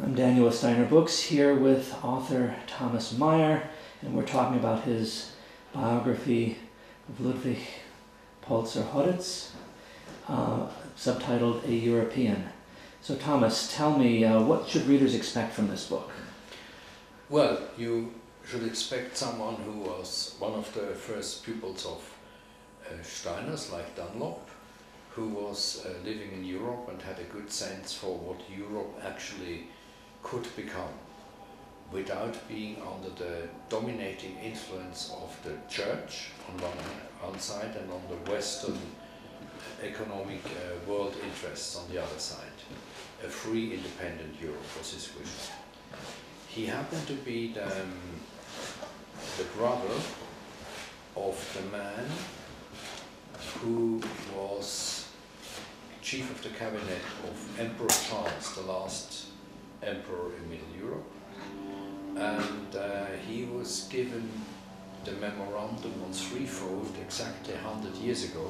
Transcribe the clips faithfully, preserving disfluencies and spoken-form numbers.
I'm Daniel with Steiner Books, here with author Thomas Meyer, and we're talking about his biography of Ludwig Polzer-Hoditz, uh, subtitled A European. So Thomas, tell me, uh, what should readers expect from this book? Well, you should expect someone who was one of the first pupils of uh, Steiner's, like Dunlop, who was uh, living in Europe and had a good sense for what Europe actually could become without being under the dominating influence of the church on one, one side and on the Western economic uh, world interests on the other side. A free, independent Europe was his wish. He happened to be the, um, the brother of the man who was chief of the cabinet of Emperor Charles, the last emperor in Middle Europe, and uh, he was given the memorandum on threefold exactly one hundred years ago,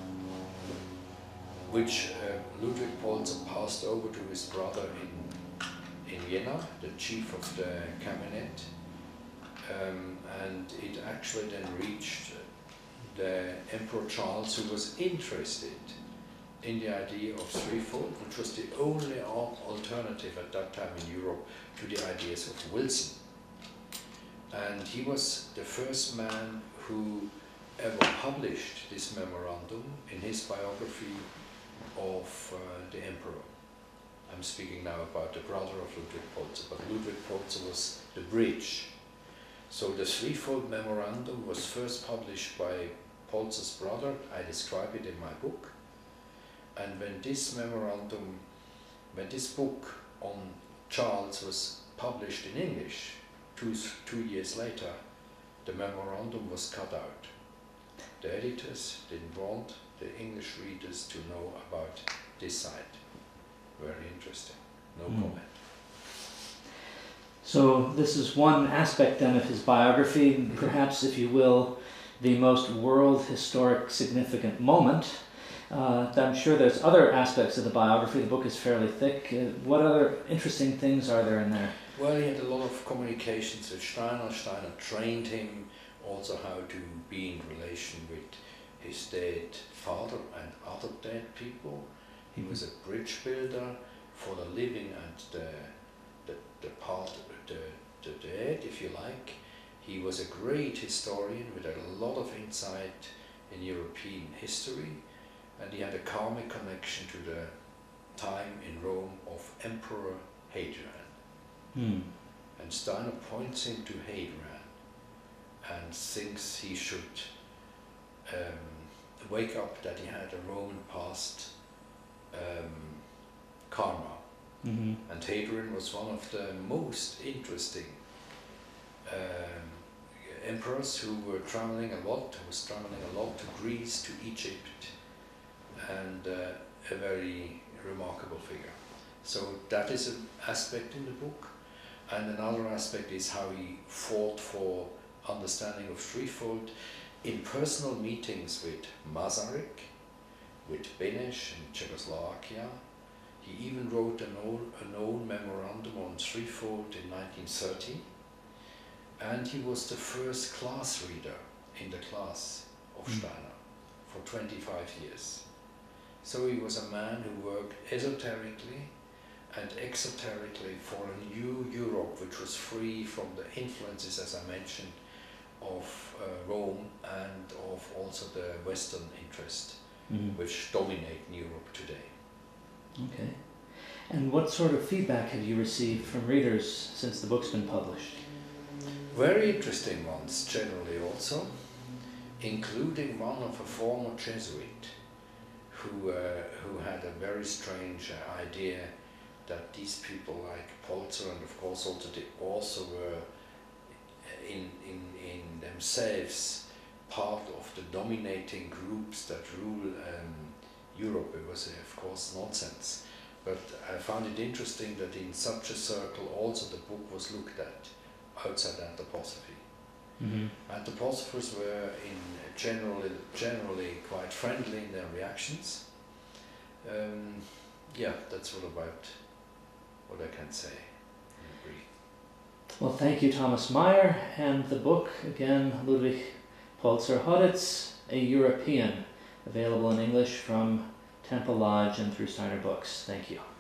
which uh, Ludwig Polzer passed over to his brother in, in Vienna, the chief of the cabinet, um, and it actually then reached the Emperor Charles, who was interested in the idea of threefold, which was the only alternative at that time in Europe to the ideas of Wilson. And he was the first man who ever published this memorandum in his biography of uh, the emperor. I'm speaking now about the brother of Ludwig Polzer, but Ludwig Polzer was the bridge. So the threefold memorandum was first published by Polzer's brother. I describe it in my book. And when this memorandum, when this book on Charles was published in English, two, two years later, the memorandum was cut out. The editors didn't want the English readers to know about this side. Very interesting. No mm. comment. So this is one aspect then of his biography, mm-hmm. perhaps, if you will, the most world historic significant moment. Uh, I'm sure there's other aspects of the biography. The book is fairly thick. Uh, what other interesting things are there in there? Well, he had a lot of communications with Steiner. Steiner trained him also how to be in relation with his dead father and other dead people. He mm-hmm. was a bridge builder for the living and the, the, the part, the, the dead, if you like. He was a great historian with a lot of insight in European history. And he had a karmic connection to the time in Rome of Emperor Hadrian. Hmm. And Steiner points him to Hadrian and thinks he should um, wake up that he had a Roman past um, karma. Mm-hmm. And Hadrian was one of the most interesting um, emperors who were traveling a lot, who was traveling a lot to Greece, to Egypt, and uh, a very remarkable figure. So that is an aspect in the book. And another aspect is how he fought for understanding of threefold in personal meetings with Masaryk, with Beneš in Czechoslovakia. He even wrote an old, an old memorandum on threefold in nineteen thirty. And he was the first class reader in the class of mm. Steiner for twenty-five years. So he was a man who worked esoterically and exoterically for a new Europe which was free from the influences, as I mentioned, of uh, Rome and of also the Western interest mm-hmm. which dominate Europe today. Okay. And what sort of feedback have you received from readers since the book's been published? Very interesting ones, generally also, including one of a former Jesuit who, uh, who had a very strange uh, idea that these people like Polzer and of course also, they also were in, in, in themselves part of the dominating groups that rule um, Europe. It was uh, of course nonsense, but I found it interesting that in such a circle also the book was looked at outside anthroposophy. Mm-hmm. Anthroposophers were in generally, generally quite friendly in their reactions. Um, yeah, that's all about what I can say. brief. Well, thank you, Thomas Meyer, and the book, again, Ludwig Polzer Hoditz, A European, available in English from Temple Lodge and through Steiner Books. Thank you.